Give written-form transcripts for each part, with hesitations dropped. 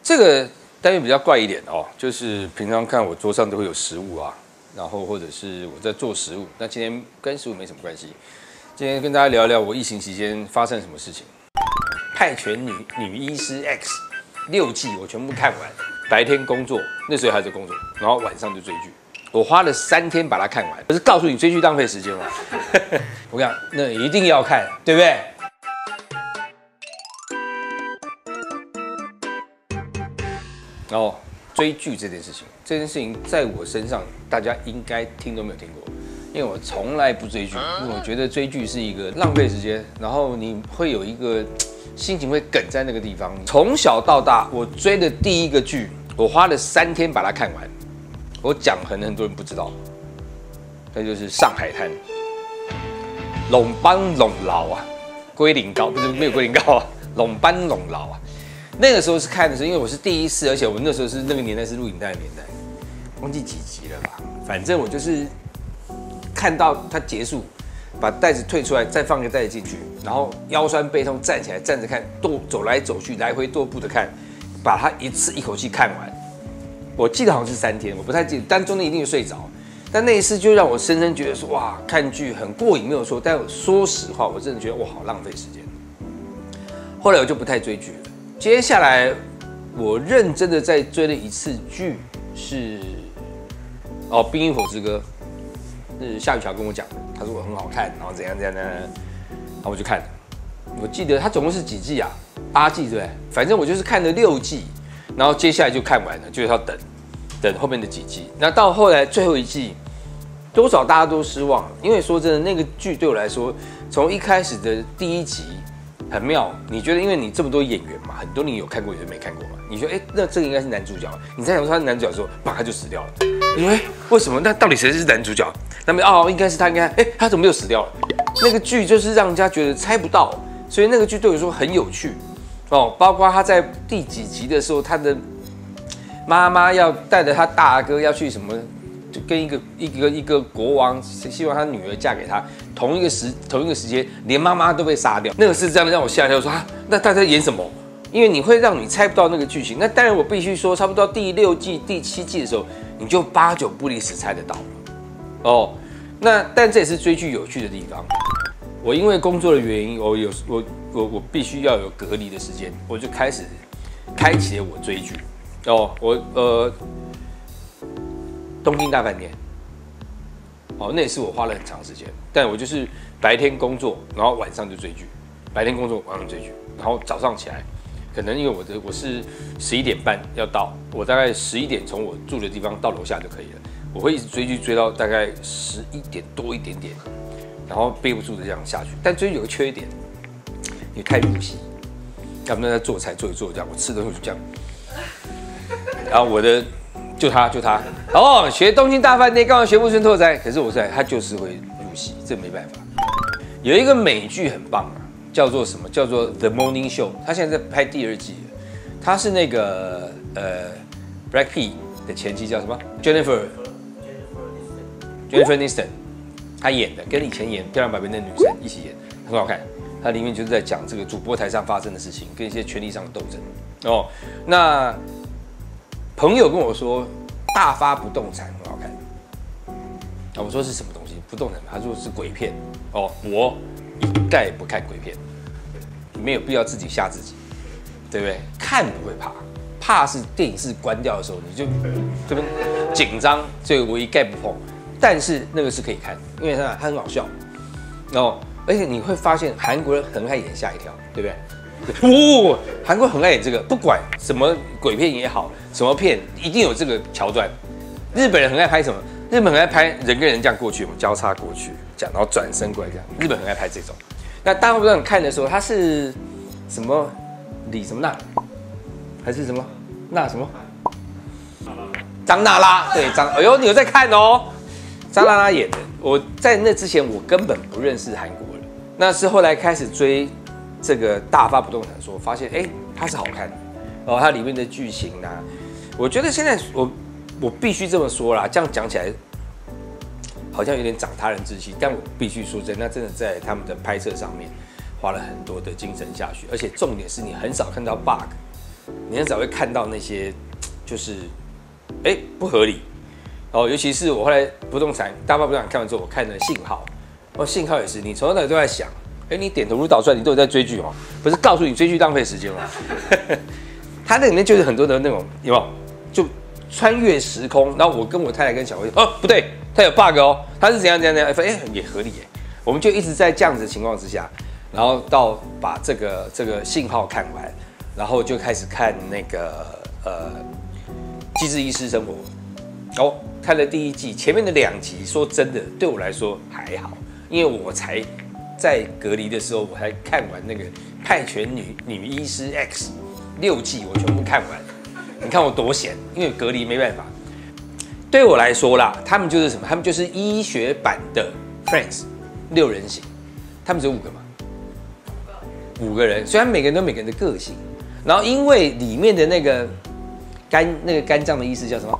这个单元比较怪一点哦，就是平常看我桌上都会有食物啊，然后或者是我在做食物。那今天跟食物没什么关系，今天跟大家聊一聊我疫情期间发生什么事情。派遣女医师 X 6季我全部看完，白天工作，那时候还在工作，然后晚上就追剧。我花了3天把它看完，可是告诉你追剧浪费时间嘛？我跟你讲，那一定要看，对不对？然后追剧这件事情在我身上大家应该听都没有听过，因为我从来不追剧，因为我觉得追剧是一个浪费时间，然后你会有一个心情会梗在那个地方。从小到大，我追的第一个剧，我花了3天把它看完。我讲可能很多人不知道，那就是《上海滩》。龙班龙牢啊，龟苓膏不是没有龟苓膏啊，龙班龙牢啊。那个时候是看的时候，因为我是第一次，而且我那时候是那个年代是录影带的年代，忘记几集了吧？反正我就是看到它结束，把袋子退出来，再放个袋子进去，然后腰酸背痛站起来站着看，走来走去，来回踱步的看，把它一口气看完。我记得好像是3天，我不太记得，但中间一定睡着。但那一次就让我深深觉得说，哇，看剧很过瘾没有错，但说实话，我真的觉得哇，好浪费时间。后来我就不太追剧了。接下来我认真的再追了一次剧是《冰与火之歌》，是夏雨乔跟我讲的，他说我很好看，然后怎样，然后我就看了。我记得它总共是几季啊？8季对不对？反正我就是看了6季。然后接下来就看完了，就是要等后面的几季。那到后来最后一季，多少大家都失望，因为说真的，那个剧对我来说，从一开始的第1集很妙。你觉得，因为你这么多演员嘛，很多你有看过，有些没看过嘛。你说，那这个应该是男主角。你在想说他是男主角的时候，他就死掉了。你说，为什么？那到底谁是男主角？那么应该是他，他怎么又死掉了？那个剧就是让人家觉得猜不到，所以那个剧对我说很有趣。包括他在第几集的时候，他的妈妈要带着他大哥要去什么，就跟一个国王，希望他女儿嫁给他，同一个时间，连妈妈都被杀掉。那个是这样让我吓一跳，说那大家演什么？因为你会让你猜不到那个剧情。那当然，我必须说，差不多到第6季、第7季的时候，你就8、9不离10猜得到了。但这也是追剧有趣的地方。我因为工作的原因，我必须要有隔离的时间，我就开启了我追剧。东京大饭店，那也是我花了很长时间，但我就是白天工作，然后晚上就追剧，白天工作晚上追剧，然后早上起来，可能因为我是11点半要到，我大概11点从我住的地方到楼下就可以了，我会一直追剧追到大概11点多一点点。然后憋不住的这样下去，但追剧有个缺点，你太入戏。他们在做菜做一做这样，我吃的东西就这样。然后我的就他，学东京大饭店干嘛学木村拓哉？可是我在他就是会入戏，这没办法。有一个美剧很棒啊，叫做什么？叫做《The Morning Show》，他现在在拍第2季了。他是那个Brad Pitt 的前妻叫什么 ？Jennifer Aniston。他演的跟以前演《漂亮百变》的女生一起演，很好看。它里面就是在讲这个主播台上发生的事情，跟一些权力上的斗争。那朋友跟我说，大发不动产很好看。我说是什么东西？不动产？他说是鬼片。我一概不看鬼片，没有必要自己吓自己，对不对？看不会怕，怕是电影是关掉的时候你就这边紧张，所以我一概不碰。但是那个是可以看，因为它很好笑，而且你会发现韩国人很爱演吓一跳，对不对？韩国很爱演这个，不管什么鬼片也好，什么片一定有这个桥段。日本人很爱拍什么？日本很爱拍人跟人这样过去，交叉过去，这样然后转身过来这样。日本很爱拍这种。那大部分人看的时候，他是什么李什么娜，还是什么娜什么？张娜拉，对哎呦，你有在看哦。张娜拉演的，我在那之前我根本不认识韩国人，那是后来开始追这个大发不动产的时候，发现它是好看的它里面的剧情啊，我觉得现在我必须这么说啦，这样讲起来好像有点长他人志气，但我必须说真的，那真的在他们的拍摄上面花了很多的精神下去，而且重点是你很少看到 bug， 你很少会看到那些就是不合理。哦，尤其是我后来大发不动产看完之后，我看了信号，信号也是，你从头到尾都在想，你点头如捣蒜，你都有在追剧哦，不是告诉你追剧浪费时间吗？它那里面就是很多的那种有没有，就穿越时空，然后我跟我太太跟小薇不对，它有 bug 哦，它是怎样，也合理耶，我们就一直在这样子的情况之下，然后到把这个信号看完，然后就开始看那个机智医师生活，看了第1季，前面的2集，说真的，对我来说还好，因为我才在隔离的时候，我才看完那个派遣女医师 X 6季，我全部看完。你看我多闲，因为隔离没办法。对我来说啦，他们就是什么？他们就是医学版的 Friends 6人行，他们只有5个嘛，5个人，虽然每个人都有每个人的个性，然后因为里面的那个肝脏的医师叫什么？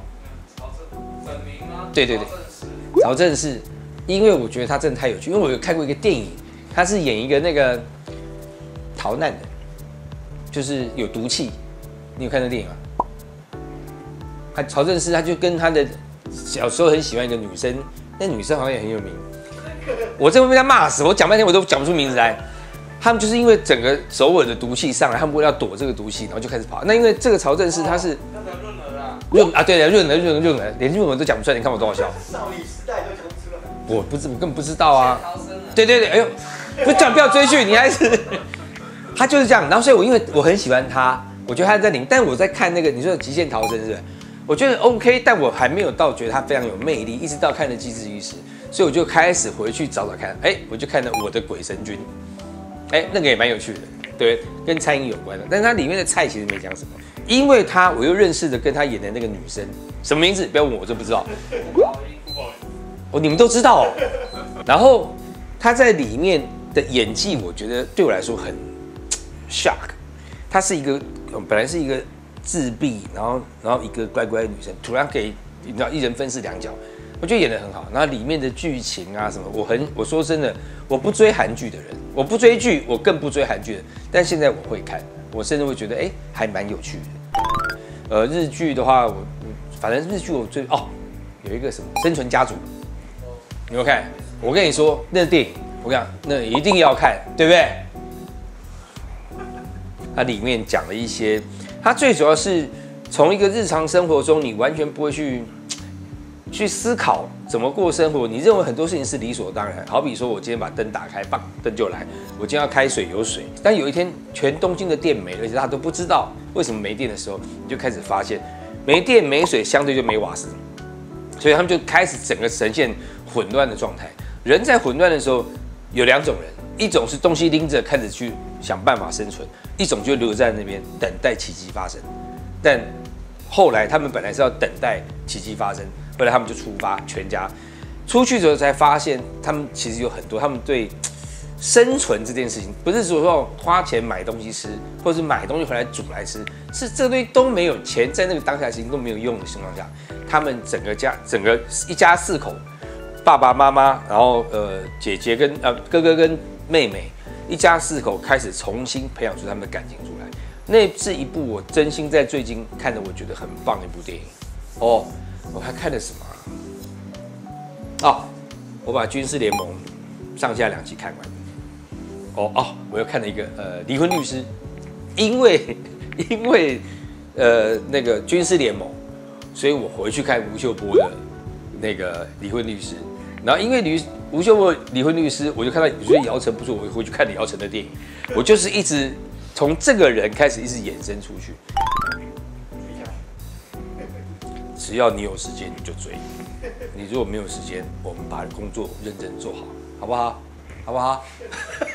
对，曹正奭，因为我觉得他真的太有趣，因为我有看过一个电影，他是演一个那个逃难的，就是有毒气，你有看那电影吗？曹正奭他就跟他的小时候很喜欢一个女生，那女生好像也很有名，我真会被他骂死，我讲半天我都讲不出名字来。他们就是因为整个首尔的毒气上来，他们为了要躲这个毒气，然后就开始跑。那因为这个曹正奭他是。对的，润儿，连润儿都讲不出来，你看我多好笑。少女时代都讲不出来。我根本不知道啊。对，哎呦，不要追剧，你还是。他就是这样，然后所以因为我很喜欢他，我觉得他在里面，但我在看那个你说的《极限逃生》是不是？我觉得 OK， 但我还没有到觉得他非常有魅力，一直到看了《机智医师》，所以我就开始回去找看，我就看了《我的鬼神君》，那个也蛮有趣的，对，跟餐饮有关的，但是它里面的菜其实没讲什么。因为我又认识的跟他演的那个女生，什么名字？不要问我，我真不知道。你们都知道哦。然后他在里面的演技，我觉得对我来说很 shock。她是一个本来是一个自闭，然后一个乖乖的女生，突然给你知道一人分饰2角，我觉得演得很好。然后里面的剧情啊什么，我说真的，我不追韩剧的人，我不追剧，我更不追韩剧的，但现在我会看。我甚至会觉得，还蛮有趣的。日剧的话，反正日剧我最有一个什么《生存家族》，你有没有看？我跟你说，那电影，我跟你讲，那一定要看，对不对？它里面讲了一些，它最主要是从一个日常生活中，你完全不会去思考怎么过生活，你认为很多事情是理所当然。好比说，我今天把灯打开，棒，灯就来。我今天要开水，有水。但有一天，全东京的电没了，而且他都不知道为什么没电的时候，你就开始发现，没电没水，相对就没瓦斯，所以他们就开始整个呈现混乱的状态。人在混乱的时候，有2种人，一种是东西拎着，开始去想办法生存；一种就留在那边等待奇迹发生。但后来他们本来是要等待奇迹发生。后来他们就出发，全家出去之后才发现，他们其实有很多，他们对生存这件事情，不是说花钱买东西吃，或者是买东西回来煮来吃，是这堆都没有钱，在那个当下事情都没有用的情况下，他们整个一家4口，爸爸妈妈，然后姐姐跟哥哥跟妹妹，一家4口开始重新培养出他们的感情出来。那是一部我真心在最近看的，我觉得很棒的一部电影哦。我还看了什么我把《军事联盟》上下2集看完。我又看了一个离婚律师，因为那个《军事联盟》，所以我回去看吴秀波的那个离婚律师。然后因为吴秀波离婚律师，我就看到我觉得姚晨不错，我回去看了姚晨的电影。我就是一直从这个人开始一直衍生出去。只要你有时间，你就追；你如果没有时间，我们把工作认真做好，好不好？好不好？